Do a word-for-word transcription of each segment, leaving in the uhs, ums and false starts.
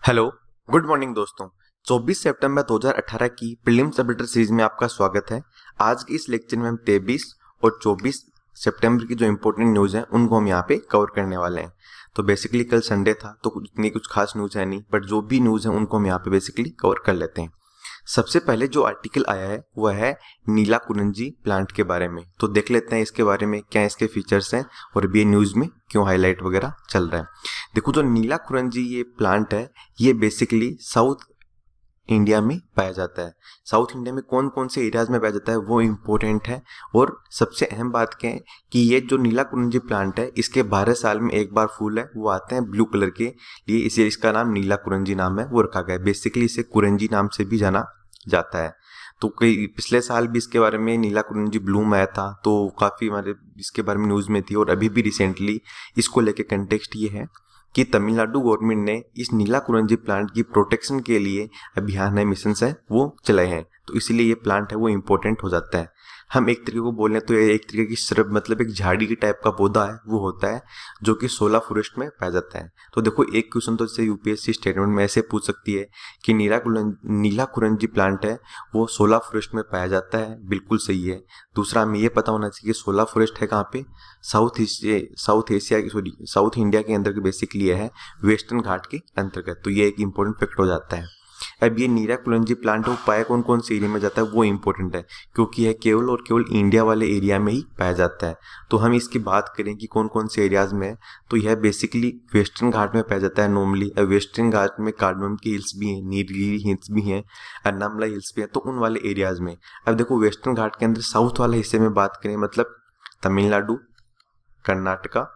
Hello, good morning दोस्तों। चौबीस सितंबर दो हज़ार अठारह की प्रीलिम्स अपडेटर सीरीज में आपका स्वागत है। आज के इस लेक्चर में हम तेईस और चौबीस सितंबर की जो इंपॉर्टेंट न्यूज़ हैं उनको हम यहाँ पे कवर करने वाले हैं। तो बेसिकली कल संडे था तो इतनी कुछ खास न्यूज़ है नहीं, बट जो भी न्यूज़ है उनको हम यहाँ पे बेसिकली कवर कर लेते हैं। सबसे पहले जो आर्टिकल आया है वह है नीलाकुरंजी प्लांट के बारे में। तो देख लेते हैं इसके बारे में क्या इसके फीचर्स हैं और अभी ये न्यूज़ में क्यों हाईलाइट वगैरह चल रहा है। देखो, जो नीलाकुरंजी ये प्लांट है ये बेसिकली साउथ इंडिया में पाया जाता है। साउथ इंडिया में कौन कौन से एरियाज में पाया जाता है वो इम्पोर्टेंट है। और सबसे अहम बात क्या है कि ये जो नीलाकुरंजी प्लांट है इसके बारह साल में एक बार फूल है वो आते हैं ब्लू कलर के लिए, इसे इसका नाम नीलाकुरंजी नाम है वो रखा गया है। बेसिकली इसे कुरंजी नाम से भी जाना जाता है। तो कई पिछले साल भी इसके बारे में नीलाकुरंजी ब्लूम आया था तो काफ़ी हमारे इसके बारे में न्यूज़ में थी। और अभी भी रिसेंटली इसको लेके कंटेक्स्ट ये है कि तमिलनाडु गवर्नमेंट ने इस नीलाकुरंजी प्लांट की प्रोटेक्शन के लिए अभियान है, मिशन है वो चलाए हैं। तो इसीलिए ये प्लांट है वो इम्पोर्टेंट हो जाता है। हम एक तरीके को बोलें तो ये एक तरीके की श्रब मतलब एक झाड़ी की टाइप का पौधा है वो होता है जो कि सोलह फॉरेस्ट में पाया जाता है। तो देखो, एक क्वेश्चन तो जैसे यूपीएससी स्टेटमेंट में ऐसे पूछ सकती है कि नीलाकुरंजी नीलाकुरंजी प्लांट है वो सोलह फॉरेस्ट में पाया जाता है, बिल्कुल सही है। दूसरा हमें ये पता होना चाहिए कि सोलह फॉरेस्ट है कहाँ पे, south Asia south Asia sorry south India के अंदर बेसिकली है वेस्टर्न घाट के अंतर्गत। तो ये एक इंपॉर्टेंट फैक्ट हो जाता है। अब ये नीलाकुरंजी प्लांट वो पाया कौन कौन से एरिया में जाता है वो इंपॉर्टेंट है, क्योंकि यह केवल और केवल इंडिया वाले एरिया में ही पाया जाता है। तो हम इसकी बात करें कि कौन कौन से एरियाज में है तो यह बेसिकली वेस्टर्न घाट में पाया जाता है नॉर्मली। वेस्टर्न घाट में कार्डमम की हिल्स भी हैं, नीलगिरी हिल्स भी हैं, अन्नामलाई हिल्स भी हैं, तो उन वाले एरियाज में। अब देखो, वेस्टर्न घाट के अंदर साउथ वाले हिस्से में बात करें मतलब तमिलनाडु, कर्नाटका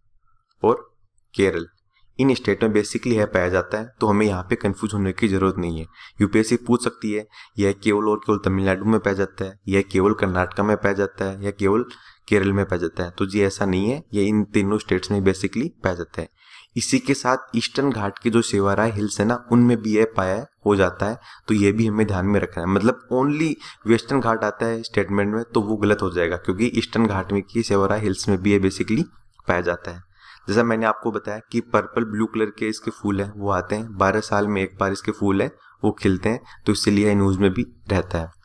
और केरल, इन स्टेट में बेसिकली है पाया जाता है। तो हमें यहाँ पे कंफ्यूज होने की जरूरत नहीं है। यूपीएससी पूछ सकती है यह केवल और केवल तमिलनाडु में पाया जाता है, यह केवल कर्नाटका में पाया जाता है, या केवल केरल में पाया जाता है। तो जी ऐसा नहीं है, ये इन तीनों स्टेट्स में बेसिकली पाया जाता है। इसी के साथ ईस्टर्न घाट के जो सेवाराय हिल्स है ना उनमें भी यह पाया हो जाता है। तो ये भी हमें ध्यान में रखना है। मतलब ओनली वेस्टर्न घाट आता है स्टेटमेंट में तो वो गलत हो जाएगा, क्योंकि ईस्टर्न घाट में की सेवाराय हिल्स में भी ये बेसिकली पाया जाता है। जैसा मैंने आपको बताया कि पर्पल ब्लू कलर के इसके फूल हैं वो आते हैं, बारह साल में एक बार इसके फूल हैं वो खिलते हैं, तो इसलिए न्यूज़ में भी रहता है।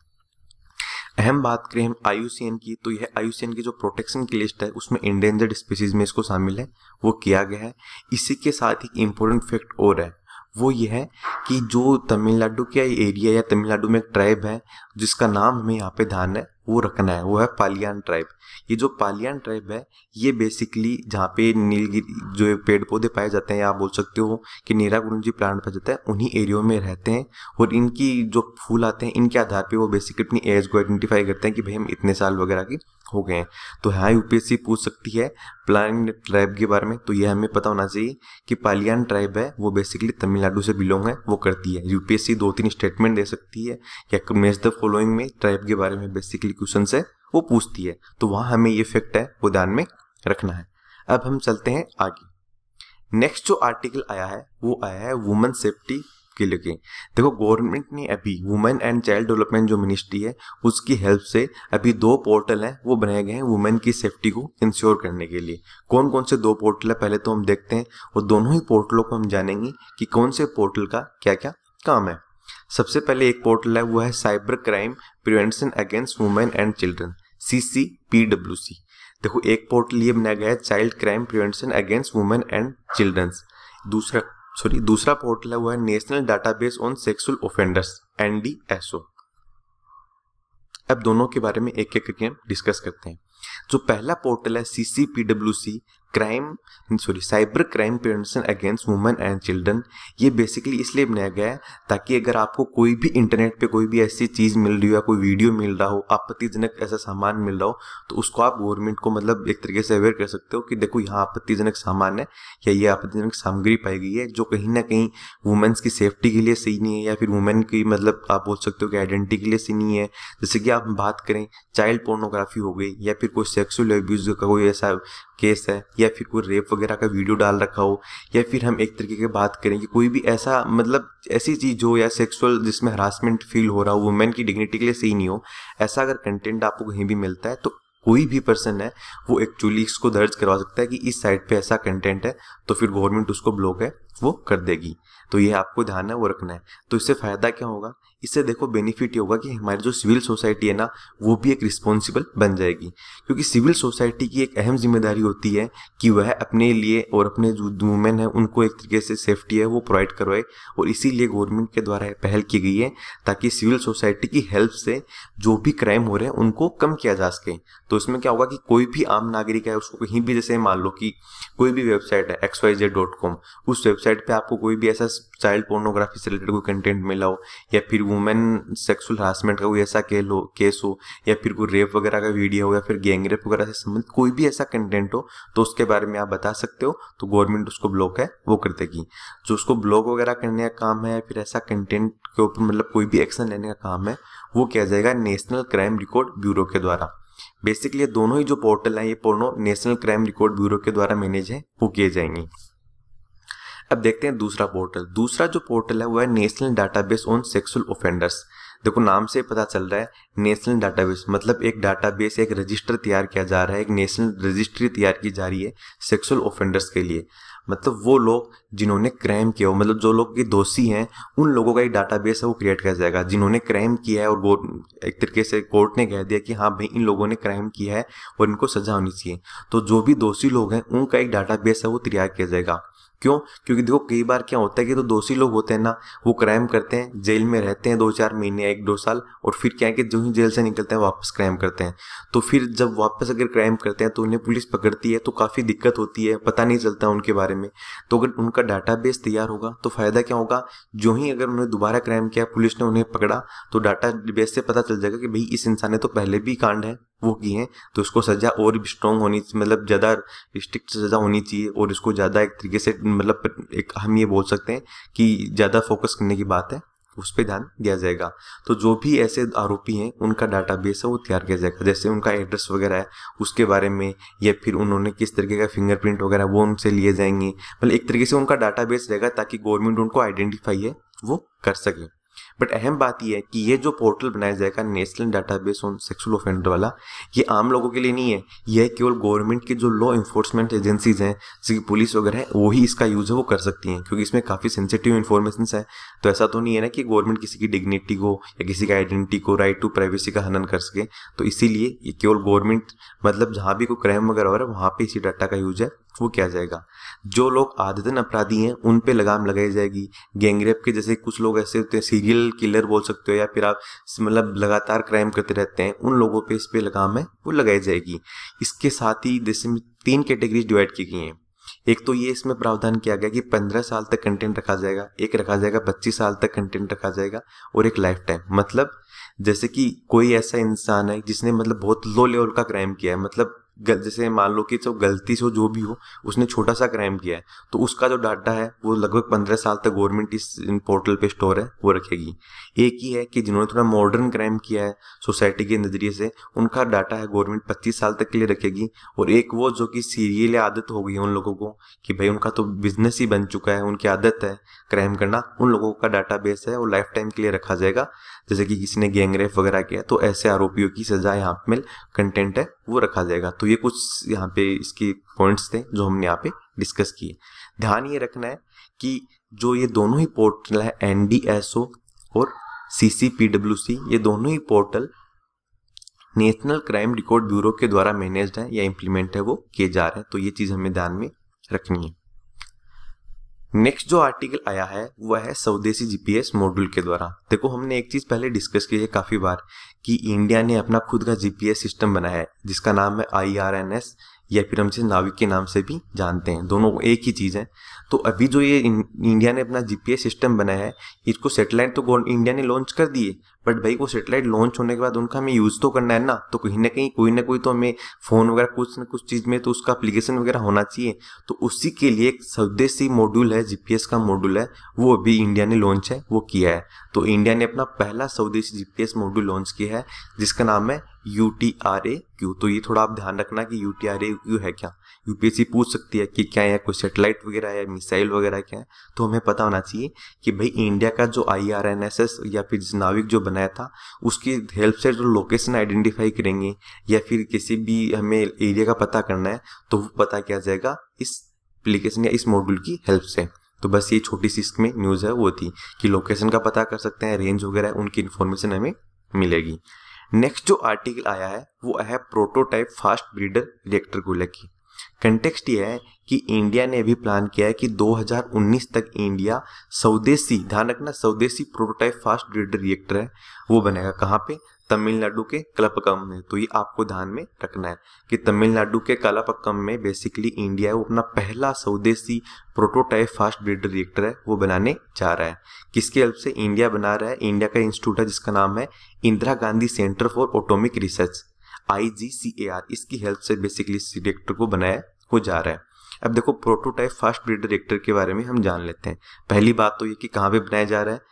अहम बात करें हम आई यू सी एन की तो यह आई यू सी एन की जो प्रोटेक्शन की लिस्ट है उसमें इंडेंजर्ड स्पीसीज में इसको शामिल है वो किया गया है। इसी के साथ ही इम्पोर्टेंट फैक्ट और है, वो ये है कि जो तमिलनाडु का एरिया या तमिलनाडु में एक ट्राइब है जिसका नाम हमें यहाँ पे ध्यान है वो रखना है, वो है पालियान ट्राइब। ये जो पालियान ट्राइब है ये बेसिकली जहाँ पे नीलगिरी जो पेड़ पौधे पाए जाते हैं या आप बोल सकते हो कि नीलाकुरंजी प्लांट पाया जाता है उन्हीं एरियो में रहते हैं। और इनकी जो फूल आते हैं इनके आधार पे वो बेसिकली अपनी एज को आइडेंटिफाई करते हैं कि भाई हम इतने साल वगैरह की हो गए हैं। तो हाँ, यूपीएससी पूछ सकती है पालियान ट्राइब के बारे में, तो यह हमें पता होना चाहिए कि पालियान ट्राइब है वो बेसिकली तमिलनाडु से बिलोंग है वो करती है। यूपीएससी दो तीन स्टेटमेंट दे सकती है या मैच द फॉलोइंग में ट्राइब के बारे में बेसिकली क्वेश्चन है वो पूछती है। तो वहां हमें ये फैक्ट है वो ध्यान में रखना है। अब हम चलते हैं आगे। नेक्स्ट जो आर्टिकल आया है वो आया है वुमेन सेफ्टी के लिए। देखो, गवर्नमेंट ने अभी वुमेन एंड चाइल्ड डेवलपमेंट जो मिनिस्ट्री है उसकी हेल्प से अभी दो पोर्टल हैं वो बनाए गए हैं वुमेन की सेफ्टी को इंश्योर करने के लिए। कौन कौन से दो पोर्टल है पहले तो हम देखते हैं और दोनों ही पोर्टलों को हम जानेंगे कि कौन से पोर्टल का क्या क्या काम है। सबसे पहले एक पोर्टल है वो है cyber crime prevention against women and children, C C P W C. देखो, एक पोर्टल ये बनाया गया है child crime prevention against women and childrens. दूसरा सॉरी दूसरा पोर्टल है वो है national database on sexual offenders, N D S O. अब दोनों के बारे में एक एक करके हम डिस्कस करते हैं। जो पहला पोर्टल है C C P W C crime sorry cyber crime prevention against women and children, ये बेसिकली इसलिए बनाया गया है ताकि अगर आपको कोई भी इंटरनेट पे कोई भी ऐसी चीज़ मिल रही हो या कोई वीडियो मिल रहा हो, आपत्तिजनक ऐसा सामान मिल रहा हो, तो उसको आप गवर्नमेंट को मतलब एक तरीके से अवेयर कर सकते हो कि देखो यहाँ आपत्तिजनक सामान है या ये आपत्तिजनक सामग्री पाई गई है जो कहीं ना कहीं वुमेन्स की सेफ्टी के लिए सही नहीं है या फिर वुमेन की मतलब आप बोल सकते हो कि आइडेंटिटी के लिए सही नहीं है। जैसे कि आप बात करें चाइल्ड पोर्नोग्राफी हो गई या फिर कोई सेक्सुअल एब्यूज का कोई ऐसा केस है या फिर कोई रेप वगैरह का वीडियो डाल रखा हो, या फिर हम एक तरीके की बात करें कि कोई भी ऐसा मतलब ऐसी चीज़ हो या सेक्सुअल जिसमें हरासमेंट फील हो रहा हो, वुमेन की डिग्निटी के लिए सही नहीं हो, ऐसा अगर कंटेंट आपको कहीं भी मिलता है तो कोई भी पर्सन है वो एक्चुअली इसको दर्ज करवा सकता है कि इस साइट पे ऐसा कंटेंट है, तो फिर गवर्नमेंट उसको ब्लॉक है वो कर देगी। तो ये आपको ध्यान है वो रखना है। तो इससे फ़ायदा क्या होगा, इससे देखो बेनिफिट ये होगा कि हमारी जो सिविल सोसाइटी है ना वो भी एक रिस्पॉन्सिबल बन जाएगी, क्योंकि सिविल सोसाइटी की एक अहम जिम्मेदारी होती है कि वह अपने लिए और अपने जो वुमेन है उनको एक तरीके से सेफ्टी है वो प्रोवाइड करवाए, और इसीलिए गवर्नमेंट के द्वारा पहल की गई है ताकि सिविल सोसाइटी की हेल्प से जो भी क्राइम हो रहे हैं उनको कम किया जा सके। तो इसमें क्या होगा कि कोई भी आम नागरिक है उसको कहीं भी, जैसे मान लो कि कोई भी वेबसाइट है X Y Z dot com, उस वेबसाइट पे आपको कोई भी ऐसा चाइल्ड पोर्नोग्राफी से रिलेटेड कोई कंटेंट मिला हो, या फिर वुमेन सेक्सुअल हरासमेंट का कोई ऐसा केस हो, या फिर कोई रेप वगैरह का वीडियो हो, या फिर गैंग रेप वगैरह से संबंधित कोई भी ऐसा कंटेंट हो, तो उसके बारे में आप बता सकते हो, तो गवर्नमेंट उसको ब्लॉक है वो कर देगी। जो उसको ब्लॉक वगैरह करने का काम है, फिर ऐसा कंटेंट के ऊपर मतलब कोई भी एक्शन लेने का काम है, वो किया जाएगा नेशनल क्राइम रिकॉर्ड ब्यूरो के द्वारा। बेसिकली दोनों ही जो पोर्टल है ये दोनों नेशनल क्राइम रिकॉर्ड ब्यूरो के द्वारा मैनेज है वो किए जाएंगे। अब देखते हैं दूसरा पोर्टल। दूसरा जो पोर्टल है वो है national database on sexual offenders. देखो नाम से पता चल रहा है नेशनल डाटाबेस, मतलब एक डाटाबेस, एक रजिस्टर तैयार किया जा रहा है, एक नेशनल रजिस्ट्री तैयार की जा रही है सेक्सुअल ऑफेंडर्स के लिए। मतलब वो लोग जिन्होंने क्राइम किया हो, मतलब जो लोग के दोषी हैं उन लोगों का एक डाटाबेस है वो क्रिएट किया जाएगा, जिन्होंने क्राइम किया है और एक तरीके से कोर्ट ने कह दिया कि हाँ भाई इन लोगों ने क्राइम किया है और इनको सजा होनी चाहिए, तो जो भी दोषी लोग हैं उनका एक डाटाबेस है वो तैयार किया जाएगा। क्यों? क्योंकि देखो कई बार क्या होता है कि तो दोषी लोग होते हैं ना वो क्राइम करते हैं, जेल में रहते हैं दो चार महीने एक दो साल, और फिर क्या है कि जो ही जेल से निकलते हैं वापस क्राइम करते हैं। तो फिर जब वापस अगर क्राइम करते हैं तो उन्हें पुलिस पकड़ती है तो काफ़ी दिक्कत होती है, पता नहीं चलता उनके बारे में। तो अगर उनका डाटाबेस तैयार होगा तो फ़ायदा क्या होगा, जो ही अगर उन्होंने दोबारा क्राइम किया पुलिस ने उन्हें पकड़ा तो डाटाबेस से पता चल जाएगा कि भाई इस इंसान ने तो पहले भी कांड है वो किए हैं, तो इसको सज़ा और भी स्ट्रॉन्ग होनी, मतलब ज़्यादा स्ट्रिक्ट सज़ा होनी चाहिए, और इसको ज़्यादा एक तरीके से मतलब एक हम ये बोल सकते हैं कि ज़्यादा फोकस करने की बात है, उस पर ध्यान दिया जाएगा। तो जो भी ऐसे आरोपी हैं उनका डाटाबेस है वो तैयार किया जाएगा, जैसे उनका एड्रेस वगैरह है उसके बारे में, या फिर उन्होंने किस तरीके का फिंगरप्रिंट वगैरह वो उनसे लिए जाएंगे, मतलब एक तरीके से उनका डाटाबेस रहेगा ताकि गवर्नमेंट उनको आइडेंटिफाई है वो कर सके। बट अहम बात यह है कि ये जो पोर्टल बनाया जाएगा national database on sexual offender वाला, ये आम लोगों के लिए नहीं है, यह केवल गवर्नमेंट के जो लॉ इन्फोर्समेंट एजेंसीज हैं जैसे कि पुलिस वगैरह है वही इसका यूज़ है वो कर सकती हैं, क्योंकि इसमें काफ़ी सेंसिटिव इन्फॉर्मेशन है। तो ऐसा तो नहीं है ना कि गवर्नमेंट किसी की डिग्निटी को या किसी का आइडेंटिटी को, राइट टू प्राइवेसी का हनन कर सके। तो इसीलिए ये केवल गवर्नमेंट, मतलब जहाँ भी कोई क्राइम वगैरह हो रहा है वहाँ पर इसी डाटा का यूज है वो किया जाएगा। जो लोग आदतन अपराधी हैं उन पे लगाम लगाई जाएगी। गैंगरेप के जैसे कुछ लोग ऐसे होते हैं, सीरियल किलर बोल सकते हो, या फिर आप मतलब लगातार क्राइम करते रहते हैं, उन लोगों पे इस पे लगाम है वो लगाई जाएगी। इसके साथ ही जैसे में तीन कैटेगरीज डिवाइड की गई हैं। एक तो ये इसमें प्रावधान किया गया कि पंद्रह साल तक कंटेंट रखा जाएगा, एक रखा जाएगा पच्चीस साल तक कंटेंट रखा जाएगा, और एक लाइफ टाइम। मतलब जैसे कि कोई ऐसा इंसान है जिसने मतलब बहुत लो लेवल का क्राइम किया है, मतलब जैसे मान लो कि जो गलती से जो भी हो उसने छोटा सा क्राइम किया है, तो उसका जो डाटा है वो लगभग पंद्रह साल तक गवर्नमेंट इस पोर्टल पे स्टोर है वो रखेगी। एक ही है कि जिन्होंने थोड़ा मॉडर्न क्राइम किया है सोसाइटी के नज़रिए से, उनका डाटा है गवर्नमेंट पच्चीस साल तक के लिए रखेगी। और एक वो जो कि सीरियल आदत हो गई है उन लोगों को कि भाई उनका तो बिजनेस ही बन चुका है, उनकी आदत है क्राइम करना, उन लोगों का डाटा बेस है वो लाइफ टाइम के लिए रखा जाएगा। जैसे कि किसी ने गैंगरेप वगैरह किया तो ऐसे आरोपियों की सजा यहाँ पे कंटेंट है वो रखा जाएगा। तो ये कुछ यहाँ पे इसके पॉइंट्स थे जो हमने यहाँ पे डिस्कस किए। ध्यान ये रखना है कि जो ये दोनों ही पोर्टल है एन डी एस ओ और C C P W C, ये दोनों ही portal national crime record bureau के द्वारा मैनेज्ड है या इम्प्लीमेंट है वो किए जा रहे हैं। तो ये चीज़ हमें ध्यान में रखनी है। नेक्स्ट जो आर्टिकल आया है वह है स्वदेशी जीपीएस मॉड्यूल के द्वारा। देखो हमने एक चीज़ पहले डिस्कस की है काफ़ी बार कि इंडिया ने अपना खुद का जीपीएस सिस्टम बनाया है जिसका नाम है आई आर एन एस, या फिर हम इसे नाविक के नाम से भी जानते हैं, दोनों एक ही चीज़ है। तो अभी जो ये इंडिया ने अपना जीपीएस सिस्टम बनाया है, इसको सेटेलाइट तो इंडिया ने लॉन्च कर दिए, बट भाई वो सेटेलाइट लॉन्च होने के बाद उनका हमें यूज़ तो करना है ना, तो कहीं ना कहीं कोई ना कोई तो हमें फ़ोन वगैरह कुछ ना कुछ चीज़ में तो उसका एप्लीकेशन वगैरह होना चाहिए। तो उसी के लिए एक स्वदेशी मॉड्यूल है, जीपीएस का मॉड्यूल है, वो अभी इंडिया ने लॉन्च है वो किया है। तो इंडिया ने अपना पहला स्वदेशी जीपीएस मॉड्यूल लॉन्च किया है जिसका नाम है U T R A Q. तो ये थोड़ा आप ध्यान रखना कि U T R A Q है क्या, यूपीएससी पूछ सकती है कि क्या है, कोई सेटेलाइट वगैरह है, मिसाइल वगैरह क्या है। तो हमें पता होना चाहिए कि भाई इंडिया का जो I R N S S या फिर नाविक जो बनाया था उसकी हेल्प से जो लोकेशन आइडेंटिफाई करेंगे या फिर किसी भी हमें एरिया का पता करना है तो वो पता किया जाएगा इस एप्लीकेशन या इस मॉड्यूल की हेल्प से। तो बस ये छोटी सी इसमें न्यूज़ है वो थी कि लोकेशन का पता कर सकते हैं, रेंज वगैरह उनकी इन्फॉर्मेशन हमें मिलेगी। नेक्स्ट जो आर्टिकल आया है वो आया है प्रोटोटाइप फास्ट ब्रीडर रिएक्टर को लेकर। कंटेक्स्ट ये है कि इंडिया ने अभी प्लान किया है कि दो हज़ार उन्नीस तक इंडिया स्वदेशी, ध्यान रखना, स्वदेशी प्रोटोटाइप फास्ट ब्रीडर रिएक्टर है वो बनेगा। कहाँ पे? तमिलनाडु के कलपक्कम में। तो ये आपको ध्यान में रखना है कि तमिलनाडु के कलपक्कम में बेसिकली इंडिया है वो अपना पहला स्वदेशी प्रोटोटाइप फास्ट ब्रीडर रिएक्टर है वो बनाने जा रहा है। किसकी हेल्प से इंडिया बना रहा है? इंडिया का इंस्टीट्यूट है जिसका नाम है Indira Gandhi centre for atomic research, I G C A R, इसकी हेल्प से बेसिकली इस रिएक्टर को बनाया हो जा रहा है। अब देखो प्रोटोटाइप फास्ट ब्रीडर रिएक्टर के बारे में हम जान लेते हैं। पहली बात तो ये कि कहाँ पे बनाया जा रहा है,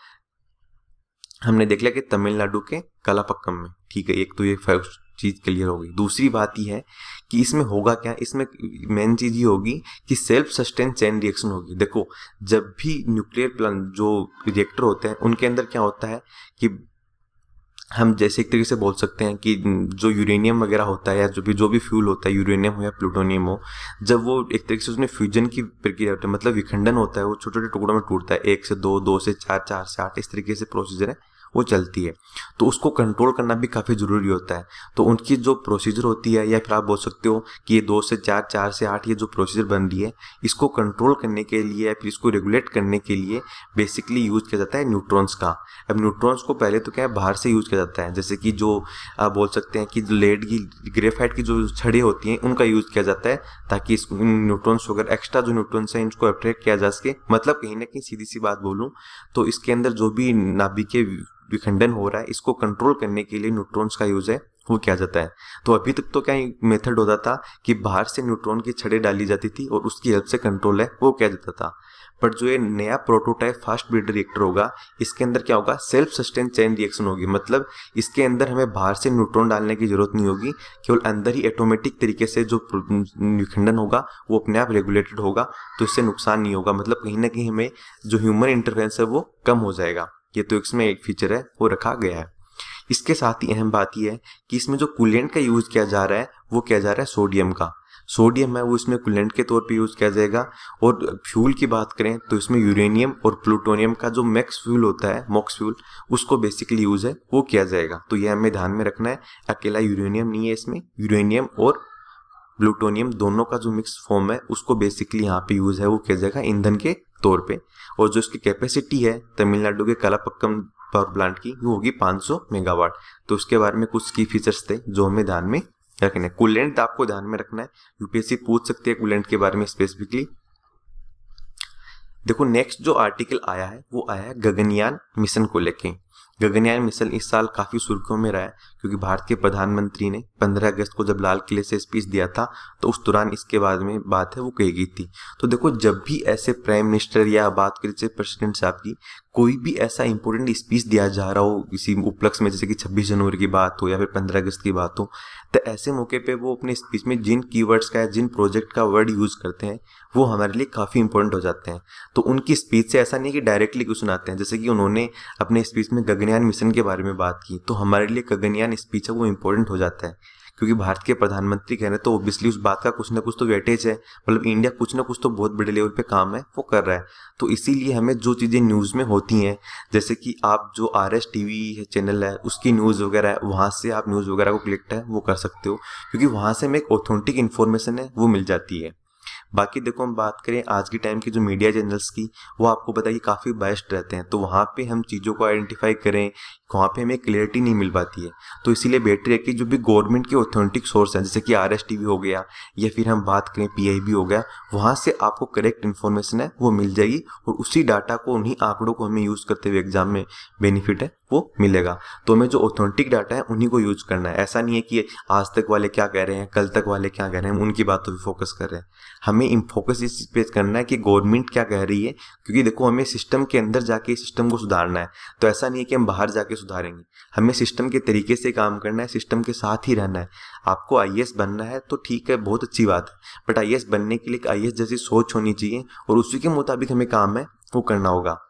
हमने देख लिया कि तमिलनाडु के कलापक्कम में, ठीक है, एक तो ये फर्स्ट चीज क्लियर हो गई। दूसरी बात ये है कि इसमें होगा क्या, इसमें मेन चीज ये होगी कि सेल्फ सस्टेन चेन रिएक्शन होगी। देखो जब भी न्यूक्लियर प्लांट जो रिएक्टर होते हैं उनके अंदर क्या होता है कि हम जैसे एक तरीके से बोल सकते हैं कि जो यूरेनियम वगैरह होता है या जो भी जो भी फ्यूल होता है, यूरेनियम हो या प्लूटोनियम हो, जब वो एक तरीके से उसमें फ्यूजन की प्रक्रिया होती है, मतलब विखंडन होता है, वो छोटे छोटे टुकड़ों में टूटता है, एक से दो, दो से चार, चार से आठ, इस तरीके से प्रोसीजर है वो चलती है। तो उसको कंट्रोल करना भी काफ़ी ज़रूरी होता है। तो उनकी जो प्रोसीजर होती है, या फिर आप बोल सकते हो कि ये दो से चार, चार से आठ, ये जो प्रोसीजर बन रही है, इसको कंट्रोल करने के लिए या फिर इसको रेगुलेट करने के लिए बेसिकली यूज किया जाता है न्यूट्रॉन्स का। अब न्यूट्रॉन्स को पहले तो क्या है, बाहर से यूज किया जाता है, जैसे कि जो आप बोल सकते हैं कि लेड की, ग्रेफाइट की जो छड़ें होती हैं उनका यूज किया जाता है ताकि इस न्यूट्रॉन्स वगैरह एक्स्ट्रा जो न्यूट्रॉन्स हैं इनको अट्रैक्ट किया जा सके। मतलब कहीं ना कहीं सीधी सी बात बोलूँ तो इसके अंदर जो भी नाभिकीय विखंडन हो रहा है इसको कंट्रोल करने के लिए न्यूट्रॉन्स का यूज है वो किया जाता है। तो अभी तक तो क्या मेथड होता था कि बाहर से न्यूट्रॉन की छड़ें डाली जाती थी और उसकी हेल्प से कंट्रोल है वो किया जाता था। पर जो ये नया प्रोटोटाइप फास्ट ब्रीडर रिएक्टर होगा इसके अंदर क्या होगा, सेल्फ सस्टेन चेन रिएक्शन होगी। मतलब इसके अंदर हमें बाहर से न्यूट्रॉन डालने की जरूरत नहीं होगी, केवल अंदर ही ऑटोमेटिक तरीके से जो विखंडन होगा वो अपने आप रेगुलेटेड होगा, तो इससे नुकसान नहीं होगा। मतलब कहीं ना कहीं हमें जो ह्यूमन इंटरफेरेंस है वो कम हो जाएगा। ये तो इसमें एक फीचर है वो रखा गया है। इसके साथ ही अहम बात यह है कि इसमें जो कूलेंट का यूज किया जा रहा है वो किया जा रहा है सोडियम का। सोडियम है वो इसमें कूलेंट के तौर पे यूज किया जाएगा। और फ्यूल की बात करें तो इसमें यूरेनियम और प्लूटोनियम का जो मैक्स फ्यूल होता है, मॉक्स फ्यूल, उसको बेसिकली यूज है वो किया जाएगा। तो यह हमें ध्यान में रखना है, अकेला यूरेनियम नहीं है इसमें, यूरेनियम और प्लूटोनियम दोनों का जो मिक्स फॉर्म है उसको बेसिकली यहाँ पे यूज है वो किया जाएगा ईंधन के तौर पे। और जो इसकी कैपेसिटी है तमिलनाडु के कलापक्कम पावर प्लांट की वो होगी पाँच सौ मेगावाट। तो उसके बारे में कुछ की फीचर्स थे जो हमें ध्यान में रखना है। कूलेंट आपको ध्यान में रखना है, यूपीएससी पूछ सकती है कूलेंट के बारे में स्पेसिफिकली। देखो नेक्स्ट जो आर्टिकल आया है वो आया है गगनयान मिशन को लेके। गगनयान मिशन इस साल काफी सुर्खियों में रहा है क्योंकि भारत के प्रधानमंत्री ने पंद्रह अगस्त को जब लाल किले से स्पीच दिया था तो उस दौरान इसके बाद में बात है वो कही गई थी। तो देखो जब भी ऐसे प्राइम मिनिस्टर या बात करें प्रेसिडेंट साहब की, कोई भी ऐसा इंपॉर्टेंट स्पीच दिया जा रहा हो किसी उपलक्ष्य में, जैसे कि छब्बीस जनवरी की बात हो या फिर पंद्रह अगस्त की बात हो, तो ऐसे मौके पे वो अपने स्पीच में जिन कीवर्ड्स का या जिन प्रोजेक्ट का वर्ड यूज करते हैं वो हमारे लिए काफ़ी इंपॉर्टेंट हो जाते हैं। तो उनकी स्पीच से ऐसा नहीं कि डायरेक्टली क्वेश्चन आते हैं, जैसे कि उन्होंने अपने स्पीच में गगनयान मिशन के बारे में बात की तो हमारे लिए गगनयान स्पीच है वो इंपॉर्टेंट हो जाता है क्योंकि भारत के प्रधानमंत्री कह रहे हैं तो ऑब्वियसली उस बात का कुछ ना कुछ तो वेटेज है। मतलब इंडिया कुछ ना कुछ तो बहुत बड़े लेवल पे काम है वो कर रहा है। तो इसीलिए हमें जो चीज़ें न्यूज़ में होती हैं, जैसे कि आप जो आर एस टीवी चैनल है उसकी न्यूज़ वगैरह है, वहाँ से आप न्यूज़ वगैरह को कलेक्ट है वो कर सकते हो क्योंकि वहाँ से हमें एक ऑथेंटिक इन्फॉर्मेशन है वो मिल जाती है। बाकी देखो हम बात करें आज के टाइम की जो मीडिया चैनल्स की, वो आपको पता है कि काफ़ी बायस्ड रहते हैं, तो वहाँ पे हम चीज़ों को आइडेंटिफाई करें, वहाँ पे हमें क्लियरिटी नहीं मिल पाती है। तो इसीलिए बेटर है कि जो भी गवर्नमेंट के ऑथेंटिक सोर्स हैं जैसे कि आर एस टी वी हो गया या फिर हम बात करें पी आई बी हो गया, वहाँ से आपको करेक्ट इन्फॉर्मेशन है वो मिल जाएगी और उसी डाटा को, उन्हीं आंकड़ों को हमें यूज़ करते हुए एग्जाम में बेनिफिट है वो मिलेगा। तो हमें जो ऑथेंटिक डाटा है उन्हीं को यूज करना है। ऐसा नहीं है कि आज तक वाले क्या कह रहे हैं, कल तक वाले क्या कह रहे हैं, हम उनकी बातों पे फोकस कर रहे हैं। हमें इन फोकस इस पे करना है कि गवर्नमेंट क्या कह रही है, क्योंकि देखो हमें सिस्टम के अंदर जाके सिस्टम को सुधारना है। तो ऐसा नहीं है कि हम बाहर जाके सुधारेंगे, हमें सिस्टम के तरीके से काम करना है, सिस्टम के साथ ही रहना है। आपको आई ए एस बनना है तो ठीक है, बहुत अच्छी बात है, बट आई ए एस बनने के लिए आई ए एस जैसी सोच होनी चाहिए और उसी के मुताबिक हमें काम है वो करना होगा।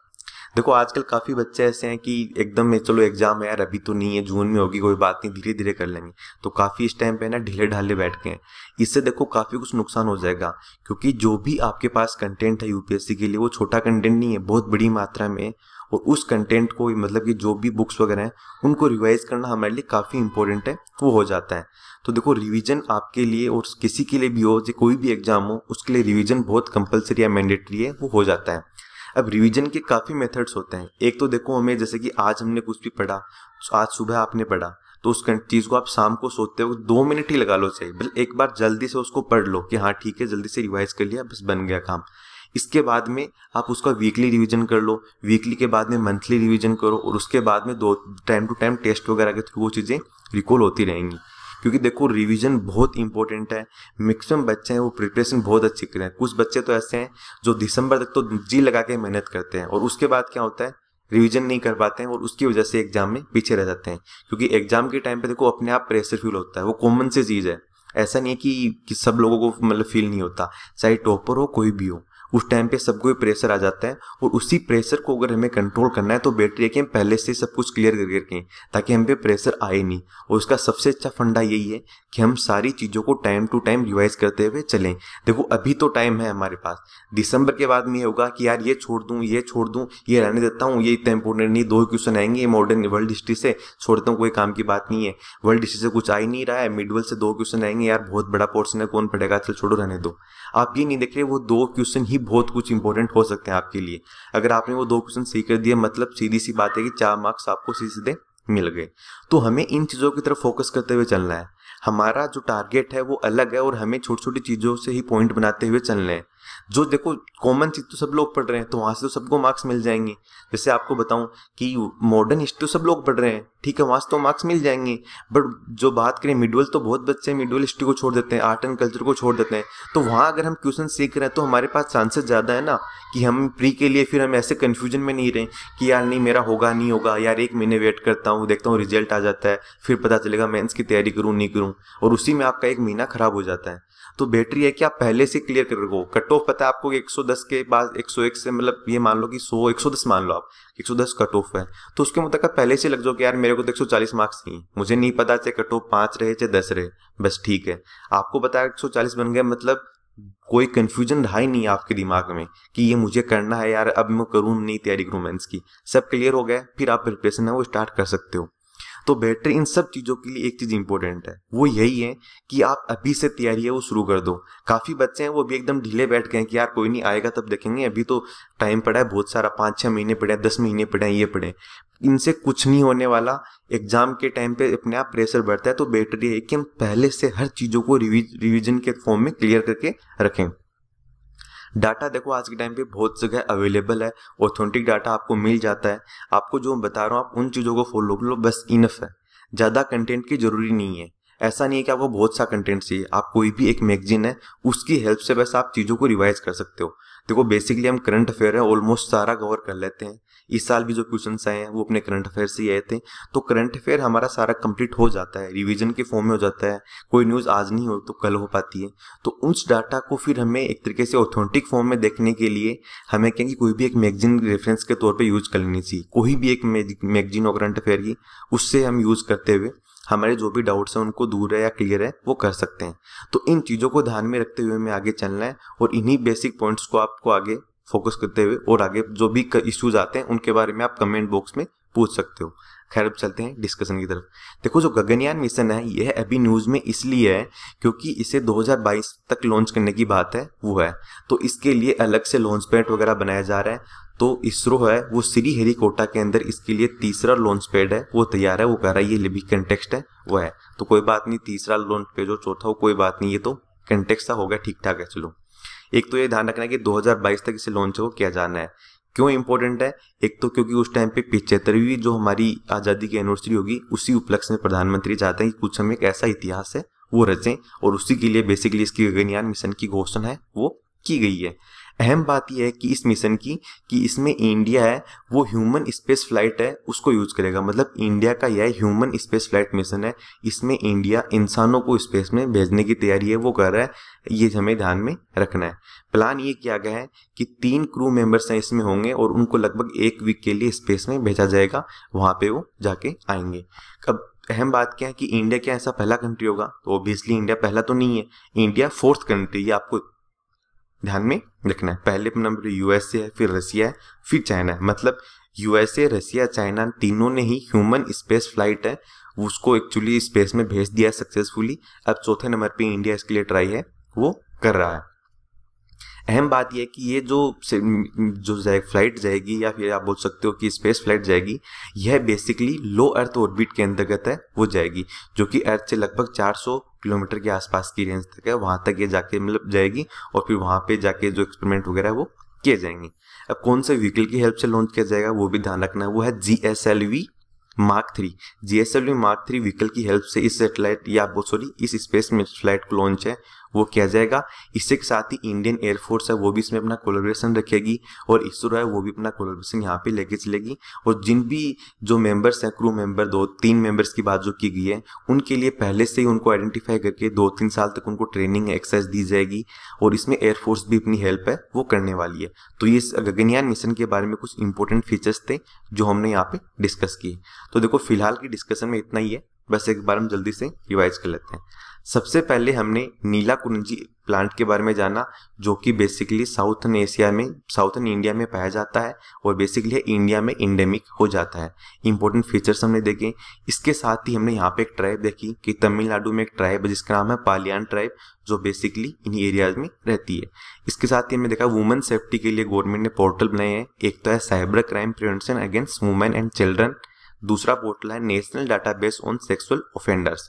देखो आजकल काफी बच्चे ऐसे हैं कि एकदम में चलो एग्जाम है यार, अभी तो नहीं है, जून में होगी, कोई बात नहीं, धीरे धीरे कर लेंगे, तो काफी इस टाइम पे ना ढीले ढाले बैठ गए हैं। इससे देखो काफी कुछ नुकसान हो जाएगा, क्योंकि जो भी आपके पास कंटेंट है यूपीएससी के लिए वो छोटा कंटेंट नहीं है, बहुत बड़ी मात्रा में है। और उस कंटेंट को मतलब कि जो भी बुक्स वगैरह हैं उनको रिवाइज करना हमारे लिए काफ़ी इंपॉर्टेंट है, वो हो जाता है। तो देखो रिवीजन आपके लिए और किसी के लिए भी हो, जो कोई भी एग्जाम हो, उसके लिए रिवीजन बहुत कंपलसरी या मैंडेटरी है, वो हो जाता है। अब रिवीजन के काफ़ी मेथड्स होते हैं। एक तो देखो हमें जैसे कि आज हमने कुछ भी पढ़ा, आज सुबह आपने पढ़ा, तो उस चीज़ को आप शाम को सोते हो दो मिनट ही लगा लो, चाहिए बस एक बार जल्दी से उसको पढ़ लो कि हाँ ठीक है, जल्दी से रिवाइज कर लिया, बस बन गया काम। इसके बाद में आप उसका वीकली रिवीजन कर लो, वीकली के बाद में मंथली रिवीजन करो, और उसके बाद में दो टाइम टू टाइम टेस्ट वगैरह के थ्रू वो चीज़ें रिकॉल होती रहेंगी। क्योंकि देखो रिवीजन बहुत इंपॉर्टेंट है। मैक्सिमम बच्चे हैं वो प्रिपरेशन बहुत अच्छी करें, कुछ बच्चे तो ऐसे हैं जो दिसंबर तक तो जी लगा के मेहनत करते हैं, और उसके बाद क्या होता है, रिवीजन नहीं कर पाते हैं, और उसकी वजह से एग्जाम में पीछे रह जाते हैं। क्योंकि एग्जाम के टाइम पे देखो अपने आप प्रेशर फील होता है, वो कॉमन सी चीज़ है, ऐसा नहीं है कि, कि सब लोगों को मतलब फील नहीं होता, चाहे टॉपर हो कोई भी हो, उस टाइम पे सबको प्रेशर आ जाता है। और उसी प्रेशर को अगर हमें कंट्रोल करना है तो बेटर है कि हम पहले से सब कुछ क्लियर करके रखें, ताकि हम पे प्रेशर आए नहीं। और उसका सबसे अच्छा फंडा यही है कि हम सारी चीज़ों को टाइम टू टाइम रिवाइज करते हुए चलें। देखो अभी तो टाइम है हमारे पास, दिसंबर के बाद में ये होगा कि यार ये छोड़ दूँ, ये छोड़ दूँ, ये रहने देता हूँ, ये इतना इंपॉर्टेंट नहीं, दो क्वेश्चन आएंगे, ये मॉडर्न वर्ल्ड हिस्ट्री से छोड़ देता हूँ, कोई काम की बात नहीं है, वर्ल्ड हिस्ट्री से कुछ आ ही नहीं रहा है, मिडवर्ल्ड से दो क्वेश्चन आएंगे, यार बहुत बड़ा पोर्शन है, कौन पढ़ेगा, चल छोड़ो रहने दो। आप ये नहीं देख रहे वो दो क्वेश्चन ही बहुत कुछ इंपॉर्टेंट हो सकते हैं आपके लिए। अगर आपने वो दो क्वेश्चन सही कर दिए, मतलब सीधी सी बात है कि चार मार्क्स आपको सीधे सीधे मिल गए। तो हमें इन चीज़ों की तरफ फोकस करते हुए चलना है। हमारा जो टारगेट है वो अलग है, और हमें छोटी छोटी चीज़ों से ही पॉइंट बनाते हुए चलना है। जो देखो कॉमन चीज़ तो सब लोग पढ़ रहे हैं, तो वहाँ से तो सबको मार्क्स मिल जाएंगे। जैसे आपको बताऊं कि मॉडर्न हिस्ट्री तो सब लोग पढ़ रहे हैं, ठीक है, वहाँ से तो मार्क्स मिल जाएंगे। बट जो बात करें मिडवल, तो बहुत बच्चे मिडवल हिस्ट्री को छोड़ देते हैं, आर्ट एंड कल्चर को छोड़ देते हैं। तो वहाँ अगर हम क्वेश्चन सीख रहे हैं तो हमारे पास चांसेस ज़्यादा है ना कि हम प्री के लिए फिर हम ऐसे कन्फ्यूजन में नहीं रहे कि यार नहीं मेरा होगा नहीं होगा, यार एक महीने वेट करता हूँ, देखता हूँ रिजल्ट आ जाता है, फिर पता चलेगा मेंस की तैयारी करूँ नहीं करूँ, और उसी में आपका एक महीना खराब हो जाता है। तो बेटर है कि आप पहले से क्लियर कर रखो। कट ऑफ पता है आपको एक सौ दस के बाद एक सौ एक से, मतलब ये मान लो कि सौ एक सौ दस मान लो आप, एक सौ दस कट ऑफ है, तो उसके मुताबिक पहले से लग जाओ कि यार मेरे को तो एक सौ चालीस मार्क्स नहीं, मुझे नहीं पता चाहे कट ऑफ पाँच रहे चाहे दस रहे, बस ठीक है। आपको पता है एक सौ चालीस बन गया, मतलब कोई कंफ्यूजन रहा ही नहीं आपके दिमाग में कि ये मुझे करना है यार, अब मैं करूँ नहीं तैयारी करूँ मेंस की, सब क्लियर हो गया, फिर आप प्रिपरेशन है वो स्टार्ट कर सकते हो। तो बेटर इन सब चीज़ों के लिए एक चीज़ इंपॉर्टेंट है, वो यही है कि आप अभी से तैयारी है वो शुरू कर दो। काफ़ी बच्चे हैं वो भी एकदम ढीले बैठ गए हैं कि यार कोई नहीं आएगा तब देखेंगे, अभी तो टाइम पड़ा है बहुत सारा, पाँच छः महीने पड़े हैं, दस महीने पड़े हैं, ये पड़े, इनसे कुछ नहीं होने वाला। एग्जाम के टाइम पे अपने आप प्रेशर बढ़ता है। तो बेटर ये है कि हम पहले से हर चीज़ों को रिविजन के फॉर्म में क्लियर करके रखें। डाटा देखो आज के टाइम पे बहुत जगह अवेलेबल है, ऑथेंटिक डाटा आपको मिल जाता है। आपको जो मैं बता रहा हूँ आप उन चीज़ों को फॉलो कर लो, बस इनफ है, ज़्यादा कंटेंट की जरूरी नहीं है। ऐसा नहीं है कि आपको बहुत सा कंटेंट चाहिए, आप कोई भी एक मैगजीन है उसकी हेल्प से बस आप चीज़ों को रिवाइज कर सकते हो। देखो बेसिकली हम करंट अफेयर है ऑलमोस्ट सारा कवर कर लेते हैं, इस साल भी जो क्वेश्चंस आए हैं वो अपने करंट अफेयर से ही आए थे, तो करंट अफेयर हमारा सारा कंप्लीट हो जाता है, रिवीजन के फॉर्म में हो जाता है। कोई न्यूज़ आज नहीं हो तो कल हो पाती है। तो उस डाटा को फिर हमें एक तरीके से ऑथेंटिक फॉर्म में देखने के लिए हमें कहेंगे कोई भी एक मैगजीन रेफरेंस के तौर पे यूज कर लेनी चाहिए, कोई भी एक मैगजीन और करंट अफेयर की, उससे हम यूज करते हुए हमारे जो भी डाउट्स हैं उनको दूर है या क्लियर है वो कर सकते हैं। तो इन चीज़ों को ध्यान में रखते हुए हमें आगे चलना है, और इन्हीं बेसिक पॉइंट्स को आपको आगे फोकस करते हुए और आगे जो भी इश्यूज आते हैं उनके बारे में आप कमेंट बॉक्स में पूछ सकते हो। खैर अब चलते हैं डिस्कशन की तरफ। देखो जो गगनयान मिशन है यह अभी न्यूज़ में इसलिए है क्योंकि इसे दो हज़ार बाईस तक लॉन्च करने की बात है वो है, तो इसके लिए अलग से लॉन्च पैड वगैरह बनाया जा रहा है। तो इसरो है वो श्रीहरिकोटा के अंदर इसके लिए तीसरा लॉन्च पैड है वो तैयार है, वो कह रहा है ये लिविंग कंटेक्स्ट है वो है, तो कोई बात नहीं, तीसरा लॉन्च पैड जो चौथा हो कोई बात नहीं, ये तो कंटेक्स्ट सा हो गया, ठीक ठाक है। चलो एक तो ये ध्यान रखना है कि दो हज़ार बाईस तक इसे लॉन्च हो किया जाना है। क्यों इंपॉर्टेंट है? एक तो क्योंकि उस टाइम पे पिछहत्तरवीं जो हमारी आज़ादी की एनिवर्सरी होगी उसी उपलक्ष्य में प्रधानमंत्री चाहते हैं कि कुछ हम एक ऐसा इतिहास है वो रचें, और उसी के लिए बेसिकली इसकी गगनयान मिशन की घोषणा है वो की गई है। अहम बात यह है कि इस मिशन की कि इसमें इंडिया है वो ह्यूमन स्पेस फ्लाइट है उसको यूज करेगा, मतलब इंडिया का यह ह्यूमन स्पेस फ्लाइट मिशन है, इसमें इंडिया इंसानों को स्पेस में भेजने की तैयारी है वो कर रहा है। ये हमें ध्यान में रखना है। प्लान ये किया गया है कि तीन क्रू मेंबर्स हैं इसमें होंगे और उनको लगभग एक वीक के लिए स्पेस में भेजा जाएगा, वहाँ पे वो जाके आएंगे। अब अहम बात क्या है कि इंडिया क्या ऐसा पहला कंट्री होगा, तो ऑब्वियसली इंडिया पहला तो नहीं है, इंडिया फोर्थ कंट्री, ये आपको ध्यान में रखना है। पहले नंबर यूएसए है, फिर रसिया है, फिर चाइना है। मतलब यूएसए, रसिया, चाइना तीनों ने ही ह्यूमन स्पेस फ्लाइट है उसको एक्चुअली स्पेस में भेज दिया सक्सेसफुली। अब चौथे नंबर पे इंडिया इसके लिए ट्राई है वो कर रहा है। अहम बात यह है कि ये जो जो जाए फ्लाइट जाएगी, या फिर आप बोल सकते हो कि स्पेस फ्लाइट जाएगी, यह बेसिकली लो अर्थ ऑर्बिट के अंतर्गत है वो जाएगी, जो कि अर्थ से लगभग चार सौ किलोमीटर के आसपास की रेंज तक है, वहां तक ये जाके मतलब जाएगी और फिर वहां पे जाके जो एक्सपेरिमेंट वगैरह है वो किए जाएंगे। अब कौन से व्हीकल की हेल्प से लॉन्च किया जाएगा वो भी ध्यान रखना है, वो है G S L V mark three. G S L V mark three vehicle की हेल्प से इस सेटेलाइट या सॉरी इस स्पेस में फ्लाइट को लॉन्च है वो किया जाएगा। इससे के साथ ही इंडियन एयरफोर्स है वो भी इसमें अपना कोलैबोरेशन रखेगी और इसरो है वो भी अपना कोलैबोरेशन यहाँ पे लेके चलेगी। और जिन भी जो मेंबर्स हैं, क्रू मेंबर दो तीन मेंबर्स की बात जो की गई है, उनके लिए पहले से ही उनको आइडेंटिफाई करके दो तीन साल तक उनको ट्रेनिंग एक्सरसाइज दी जाएगी और इसमें एयरफोर्स भी अपनी हेल्प है वो करने वाली है। तो ये गगनयान मिशन के बारे में कुछ इंपॉर्टेंट फीचर्स थे जो हमने यहाँ पे डिस्कस किए। तो देखो फिलहाल की डिस्कशन में इतना ही है, बस एक बार हम जल्दी से रिवाइज कर लेते हैं। सबसे पहले हमने नीलाकुंजी प्लांट के बारे में जाना, जो कि बेसिकली साउथर्न एशिया में साउथर्न इंडिया में पाया जाता है और बेसिकली इंडिया में इंडेमिक हो जाता है। इंपॉर्टेंट फीचर्स हमने देखे। इसके साथ ही हमने यहाँ पे एक ट्राइब देखी कि तमिलनाडु में एक ट्राइब है जिसका नाम है पालियान ट्राइब, जो बेसिकली इन्हीं एरियाज में रहती है। इसके साथ ही हमने देखा वुमेन सेफ्टी के लिए गवर्नमेंट ने पोर्टल बनाए हैं। एक तो है cyber crime prevention against women and children, दूसरा पोर्टल है national database on sexual offenders.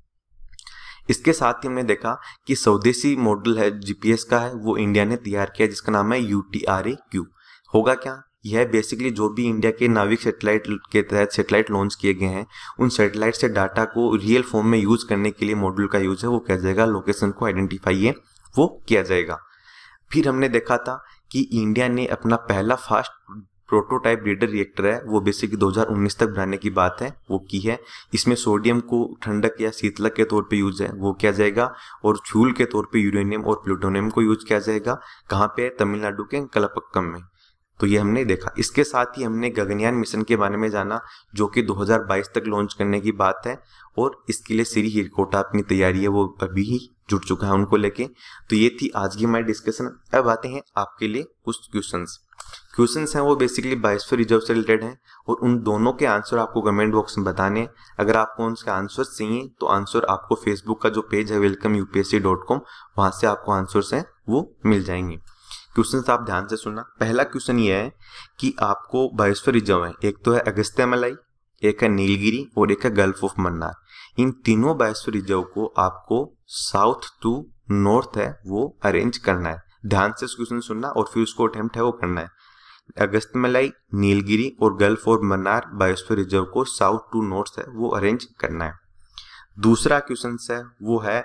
इसके साथ ही हमने देखा कि स्वदेशी मॉडल है जीपीएस का है वो इंडिया ने तैयार किया जिसका नाम है U T R A Q. होगा क्या, यह बेसिकली जो भी इंडिया के नाविक सैटेलाइट के तहत सैटेलाइट लॉन्च किए गए हैं उन सैटेलाइट से डाटा को रियल फॉर्म में यूज करने के लिए मॉड्यूल का यूज है वो किया जाएगा, लोकेशन को आइडेंटिफाई है वो किया जाएगा। फिर हमने देखा था कि इंडिया ने अपना पहला फास्ट प्रोटोटाइप रीडर रिएक्टर है वो बेसिकली दो हज़ार उन्नीस तक बनाने की बात है वो की है। इसमें सोडियम को ठंडक या शीतलक के तौर पे यूज है वो किया जाएगा और फ्यूल के तौर पे यूरेनियम और प्लूटोनियम को यूज किया जाएगा। कहाँ पे, तमिलनाडु के कलपक्कम में। तो ये हमने देखा। इसके साथ ही हमने गगनयान मिशन के बारे में जाना जो कि दो हज़ार बाईस तक लॉन्च करने की बात है और इसके लिए श्रीहरिकोटा अपनी तैयारी है वो अभी ही जुट चुका है उनको लेके। तो ये थी आज की हमारी डिस्कशन। अब आते हैं आपके लिए कुछ क्वेश्चंस। क्वेश्चंस हैं वो बेसिकली बायोस्फीयर रिजर्व से रिलेटेड हैं और उन दोनों के आंसर आपको कमेंट बॉक्स में बताने हैं। अगर आपको उनके आंसर चाहिए तो आंसर आपको फेसबुक का जो पेज है वेलकम यूपीएससी डॉट कॉम वहां से आपको आंसर्स हैं वो मिल जाएंगे। क्वेश्चन आप ध्यान से सुनना। पहला क्वेश्चन ये है कि आपको बायोस्फीयर रिजर्व है, एक तो है अगस्त्यमलाई, एक है नीलगिरी और एक है गल्फ ऑफ मन्नार। इन तीनों बायोस्फीयर रिजर्व को आपको साउथ टू नॉर्थ है वो अरेंज करना है। ध्यान से क्वेश्चन सुनना और फिर उसको अटेम्प्ट है वो करना है। अगस्त्यमलाई, नीलगिरी और gulf of Mannar biosphere reserve को साउथ टू नॉर्थ है वो अरेंज करना है। दूसरा क्वेश्चन है वो है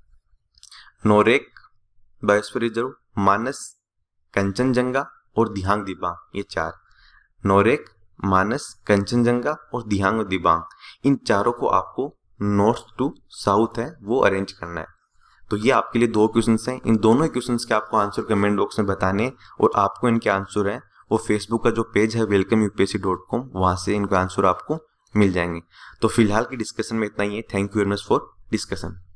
नोरेक बायोस्फीयर रिजर्व, मानस, कंचनजंगा और दिहांग दिबांग, ये चार, नोरेक, मानस, कंचनजंगा और दिहांग दिबांग, इन चारों को आपको नॉर्थ टू साउथ है वो अरेंज करना है। तो ये आपके लिए दो क्वेश्चंस हैं। इन दोनों क्वेश्चंस के आपको आंसर कमेंट बॉक्स में बताने और आपको इनके आंसर है वो फेसबुक का जो पेज है वेलकम यूपीएससी डॉट कॉम वहां से इनका आंसर आपको मिल जाएंगे। तो फिलहाल की डिस्कशन में इतना ही है। Thank you very much for discussion.